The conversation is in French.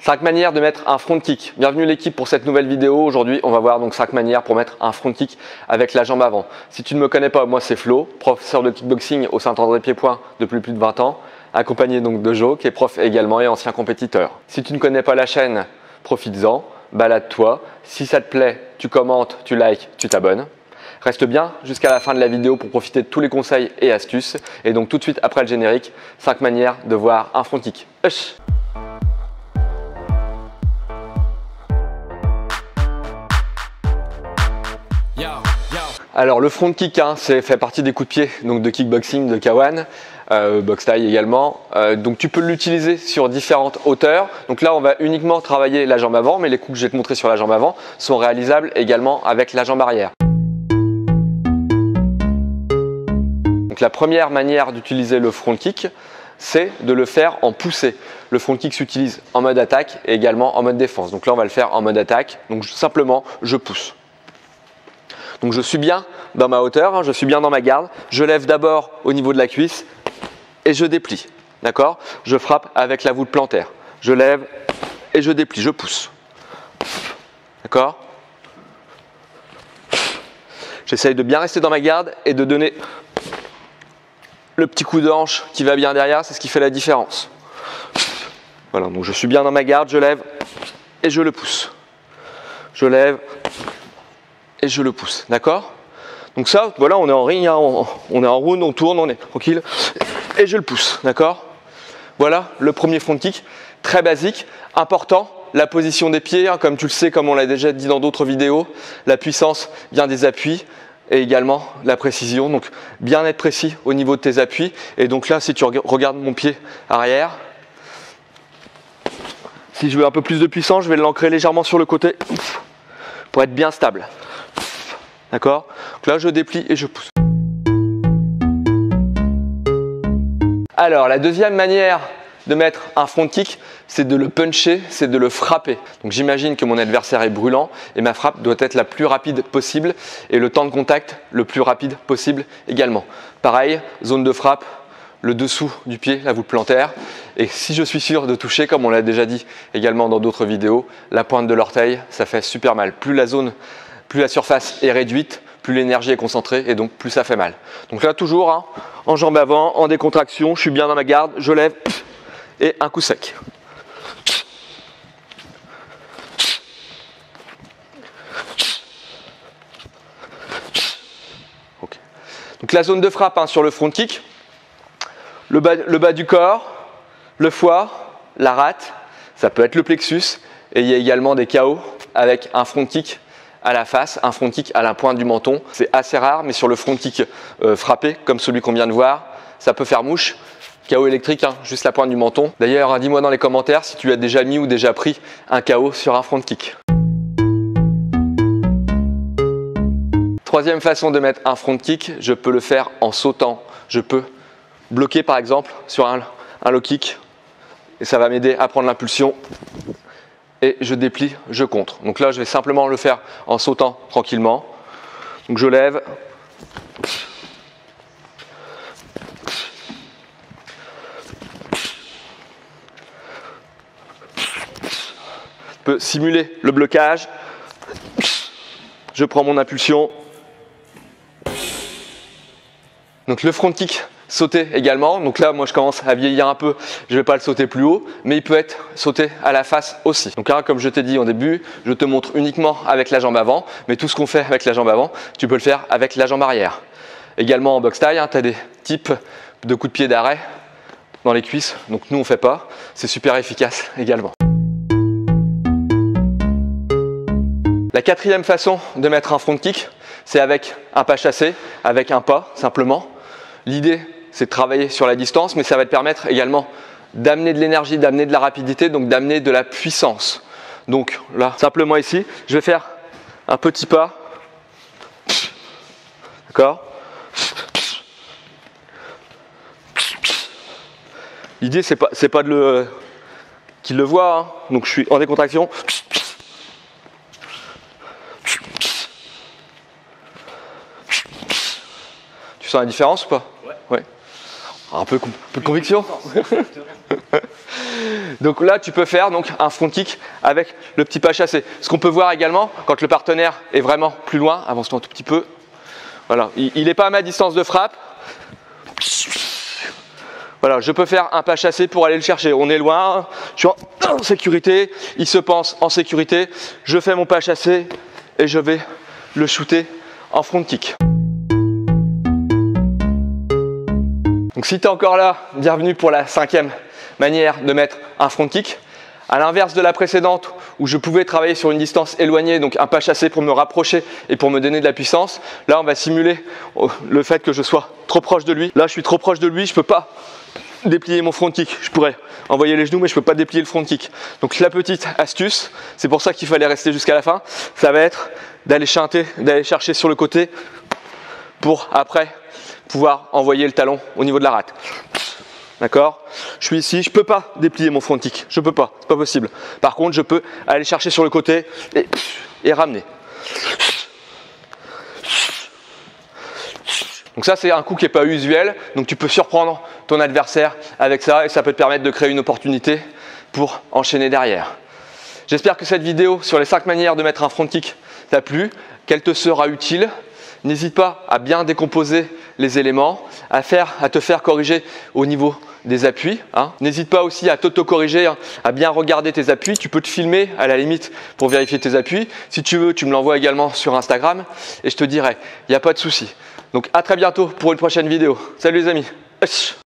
5 manières de mettre un front kick. Bienvenue l'équipe pour cette nouvelle vidéo. Aujourd'hui, on va voir donc 5 manières pour mettre un front kick avec la jambe avant. Si tu ne me connais pas, moi c'est Flo, professeur de kickboxing au Saint-André-Pied-Point depuis plus de 20 ans, accompagné donc de Jo, qui est prof également et ancien compétiteur. Si tu ne connais pas la chaîne, profites-en, balade-toi. Si ça te plaît, tu commentes, tu likes, tu t'abonnes. Reste bien jusqu'à la fin de la vidéo pour profiter de tous les conseils et astuces. Et donc tout de suite après le générique, 5 manières de voir un front kick. Hush. Alors le front kick, fait partie des coups de pied donc de kickboxing de K1, box taille également. Donc tu peux l'utiliser sur différentes hauteurs. Donc là on va uniquement travailler la jambe avant, mais les coups que je vais te montrer sur la jambe avant sont réalisables également avec la jambe arrière. Donc la première manière d'utiliser le front kick, c'est de le faire en poussée. Le front kick s'utilise en mode attaque et également en mode défense. Donc là on va le faire en mode attaque. Donc simplement je pousse. Donc je suis bien dans ma hauteur, je suis bien dans ma garde. Je lève d'abord au niveau de la cuisse et je déplie. D'accord? Je frappe avec la voûte plantaire. Je lève et je déplie, je pousse. D'accord? J'essaye de bien rester dans ma garde et de donner le petit coup de hanche qui va bien derrière, c'est ce qui fait la différence. Voilà, donc je suis bien dans ma garde, je lève et je le pousse. Je lève et je le pousse, d'accord? Donc ça, voilà, on est en ring, on est en round, on tourne, on est tranquille, et je le pousse, d'accord? Voilà le premier front kick, très basique, important, la position des pieds, comme tu le sais, comme on l'a déjà dit dans d'autres vidéos, la puissance vient des appuis, et également la précision, donc bien être précis au niveau de tes appuis, et donc là, si tu regardes mon pied arrière, si je veux un peu plus de puissance, je vais l'ancrer légèrement sur le côté, pour être bien stable. D'accord? Donc là, je déplie et je pousse. Alors, la deuxième manière de mettre un front kick, c'est de le puncher, c'est de le frapper. Donc j'imagine que mon adversaire est brûlant et ma frappe doit être la plus rapide possible et le temps de contact le plus rapide possible également. Pareil, zone de frappe, le dessous du pied, la voûte plantaire. Et si je suis sûr de toucher, comme on l'a déjà dit également dans d'autres vidéos, la pointe de l'orteil, ça fait super mal. Plus la surface est réduite, plus l'énergie est concentrée et donc plus ça fait mal. Donc là toujours en jambe avant, en décontraction, je suis bien dans ma garde, je lève et un coup sec. Okay. Donc la zone de frappe sur le front kick, le bas du corps, le foie, la rate, ça peut être le plexus et il y a également des KO avec un front kick à la face, un front kick à la pointe du menton. C'est assez rare, mais sur le front kick frappé, comme celui qu'on vient de voir, ça peut faire mouche. KO électrique, juste la pointe du menton. D'ailleurs, dis-moi dans les commentaires si tu as déjà mis ou déjà pris un KO sur un front kick. Troisième façon de mettre un front kick, je peux le faire en sautant. Je peux bloquer par exemple sur un low kick et ça va m'aider à prendre l'impulsion. Et je déplie, je contre. Donc là, je vais simplement le faire en sautant tranquillement. Donc je lève. Je peux simuler le blocage. Je prends mon impulsion. Donc le front kick sauter également, donc là moi je commence à vieillir un peu, je ne vais pas le sauter plus haut, mais il peut être sauté à la face aussi. Donc comme je t'ai dit au début, je te montre uniquement avec la jambe avant, mais tout ce qu'on fait avec la jambe avant, tu peux le faire avec la jambe arrière. Également en box taille, tu as des types de coups de pied d'arrêt dans les cuisses, donc nous on ne fait pas, c'est super efficace également. La quatrième façon de mettre un front kick, c'est avec un pas chassé, avec un pas simplement. L'idée, c'est de travailler sur la distance, mais ça va te permettre également d'amener de l'énergie, d'amener de la rapidité, donc d'amener de la puissance. Donc là, simplement ici, je vais faire un petit pas. D'accord? L'idée, c'est pas de qu'il le voit, donc je suis en décontraction. Tu sens la différence ou pas? Ouais. Un peu de conviction. Donc là, tu peux faire donc, un front kick avec le petit pas chassé. Ce qu'on peut voir également, quand le partenaire est vraiment plus loin, avance-toi un tout petit peu. Voilà, il n'est pas à ma distance de frappe. Voilà, je peux faire un pas chassé pour aller le chercher. On est loin, je suis en sécurité, il se pense en sécurité. Je fais mon pas chassé et je vais le shooter en front kick. Donc si tu es encore là, bienvenue pour la 5e manière de mettre un front kick. À l'inverse de la précédente où je pouvais travailler sur une distance éloignée, donc un pas chassé pour me rapprocher et pour me donner de la puissance, là on va simuler le fait que je sois trop proche de lui. Là je suis trop proche de lui, je ne peux pas déplier mon front kick. Je pourrais envoyer les genoux mais je ne peux pas déplier le front kick. Donc la petite astuce, c'est pour ça qu'il fallait rester jusqu'à la fin, ça va être d'aller chanter, d'aller chercher sur le côté pour après pouvoir envoyer le talon au niveau de la rate. D'accord? Je suis ici, je ne peux pas déplier mon front kick, je ne peux pas, c'est pas possible. Par contre, je peux aller chercher sur le côté et ramener. Donc ça, c'est un coup qui n'est pas usuel, donc tu peux surprendre ton adversaire avec ça et ça peut te permettre de créer une opportunité pour enchaîner derrière. J'espère que cette vidéo sur les 5 manières de mettre un front kick t'a plu, qu'elle te sera utile. N'hésite pas à bien décomposer les éléments, à te faire corriger au niveau des appuis. N'hésite pas aussi à t'auto-corriger, à bien regarder tes appuis. Tu peux te filmer à la limite pour vérifier tes appuis. Si tu veux, tu me l'envoies également sur Instagram et je te dirai, il n'y a pas de souci. Donc à très bientôt pour une prochaine vidéo. Salut les amis.